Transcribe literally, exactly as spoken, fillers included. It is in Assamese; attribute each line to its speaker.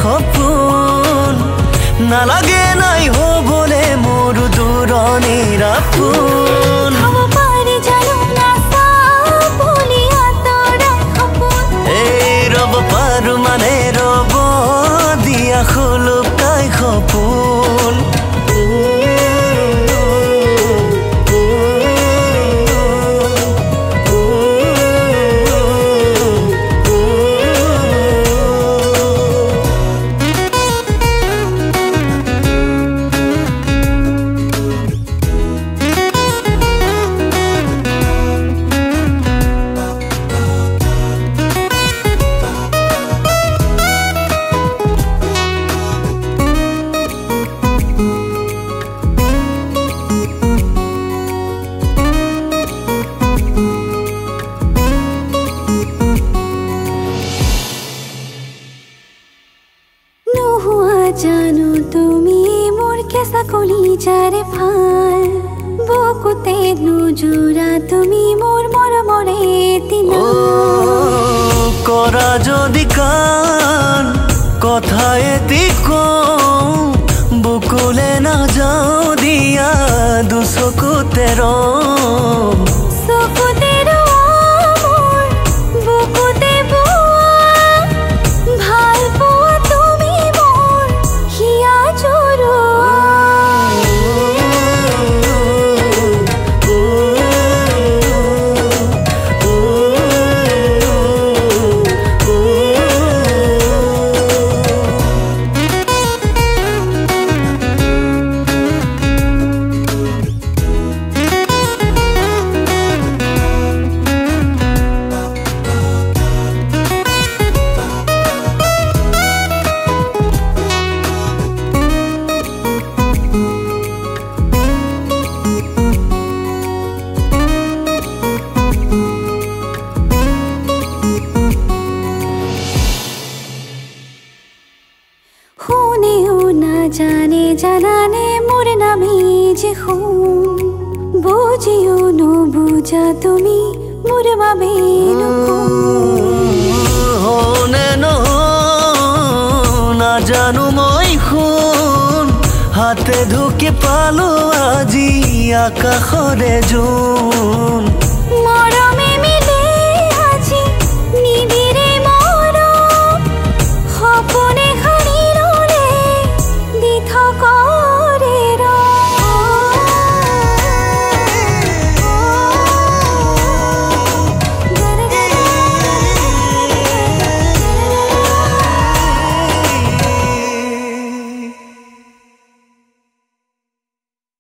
Speaker 1: সপোন নালাগে নাই হবলে মোৰ দূৰণিৰ আপোন
Speaker 2: হ'ব পাৰি জানো নাচা বুলি আঁতৰাই সপোন
Speaker 1: এই ৰব পাৰো মানে ৰব দিয়া খুলুকাই সপোন জানো তুমি মোৰ কেঁচা কলিজাৰে ভাল বুকুতে নুজুৰা তুমি মোৰ মৰমৰে দিলা কৰা যদি কান কথা এটি কওঁ বুকুলে নাযাওঁ দিয়া দুচকুতে ৰম
Speaker 2: চকুতে মোৰ বুকুতে ভাল পোৱা তুমি মোৰ হিয়া জোৰো শুনেও নাজানে জানানে মোৰ নামে যে শুন বুজিও নুবুজা তুমি মোৰ বাবে
Speaker 1: হনে নাজানো মই শুন হাতে ঢুকি পালো আজি আকাশৰে জোন
Speaker 2: মৰম